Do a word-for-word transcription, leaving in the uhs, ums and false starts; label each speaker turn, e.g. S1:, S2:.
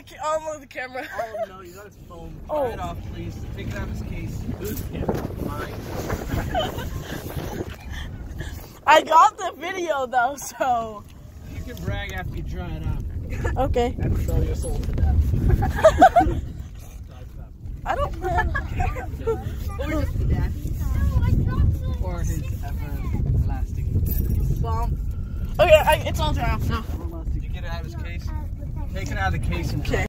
S1: the on the camera.
S2: Oh no, you got its foam. Try
S1: Oh.
S2: it off, please. Take it out of its case. Whose camera? Mine.
S1: I got the video though, so.
S2: You can brag after you try it out.
S1: Okay.
S2: Have to sell your soul today.